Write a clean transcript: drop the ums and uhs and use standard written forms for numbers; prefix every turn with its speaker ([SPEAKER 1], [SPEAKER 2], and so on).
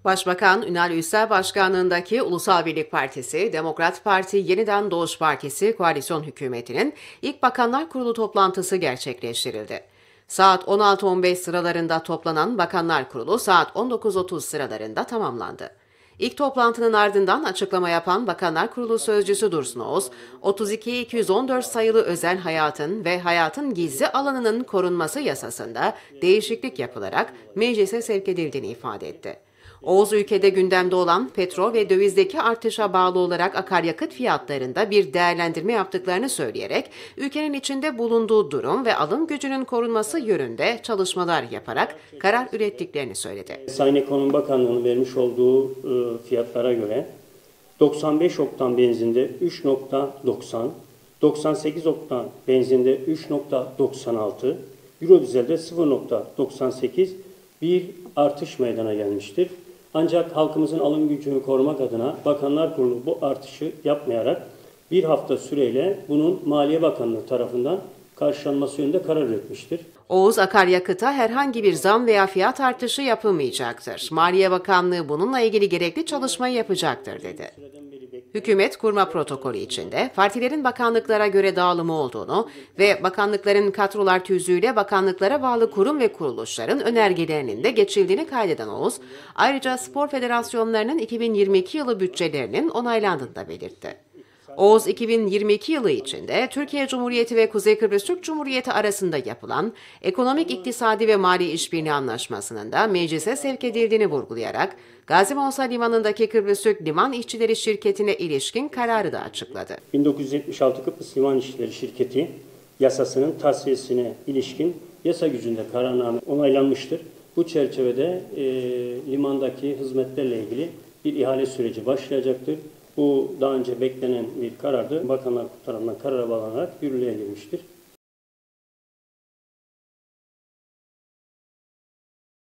[SPEAKER 1] Başbakan Ünal Üstel başkanlığındaki Ulusal Birlik Partisi, Demokrat Parti, Yeniden Doğuş Partisi koalisyon hükümetinin ilk Bakanlar Kurulu toplantısı gerçekleştirildi. Saat 16.15 sıralarında toplanan Bakanlar Kurulu saat 19.30 sıralarında tamamlandı. İlk toplantının ardından açıklama yapan Bakanlar Kurulu Sözcüsü Dursun Oğuz, 32.214 sayılı özel hayatın ve hayatın gizli alanının korunması yasasında değişiklik yapılarak meclise sevk edildiğini ifade etti. Oğuz, ülkede gündemde olan petrol ve dövizdeki artışa bağlı olarak akaryakıt fiyatlarında bir değerlendirme yaptıklarını söyleyerek, ülkenin içinde bulunduğu durum ve alım gücünün korunması yönünde çalışmalar yaparak karar ürettiklerini söyledi.
[SPEAKER 2] Sayın Ekonomi Bakanlığı'nın vermiş olduğu fiyatlara göre 95 oktan benzinde 3.90, 98 oktan benzinde 3.96, Euro dizelde 0.98 bir artış meydana gelmiştir. Ancak halkımızın alım gücünü korumak adına Bakanlar Kurulu bu artışı yapmayarak bir hafta süreyle bunun Maliye Bakanlığı tarafından karşılanması yönünde karar üretmiştir.
[SPEAKER 1] Oğuz, akaryakıta herhangi bir zam veya fiyat artışı yapılmayacaktır. Maliye Bakanlığı bununla ilgili gerekli çalışmayı yapacaktır, dedi. Hükümet kurma protokolü içinde partilerin bakanlıklara göre dağılımı olduğunu ve bakanlıkların kadrolar tüzüğüyle bakanlıklara bağlı kurum ve kuruluşların önergelerinin de geçildiğini kaydeden Oğuz, ayrıca spor federasyonlarının 2022 yılı bütçelerinin onaylandığını da belirtti. Oğuz, 2022 yılı içinde Türkiye Cumhuriyeti ve Kuzey Kıbrıs Türk Cumhuriyeti arasında yapılan ekonomik, iktisadi ve mali işbirliği anlaşmasının da meclise sevk edildiğini vurgulayarak, Gazi Mansa Limanı'ndaki Kıbrıs Türk Liman İşçileri Şirketi'ne ilişkin kararı da açıkladı.
[SPEAKER 2] 1976 Kıbrıs Liman İşçileri Şirketi yasasının tasfiyesine ilişkin yasa gücünde kararname onaylanmıştır. Bu çerçevede limandaki hizmetlerle ilgili bir ihale süreci başlayacaktır. Bu daha önce beklenen bir karardı. Bakanlar tarafından karara bağlanarak yürürlüğe girmiştir.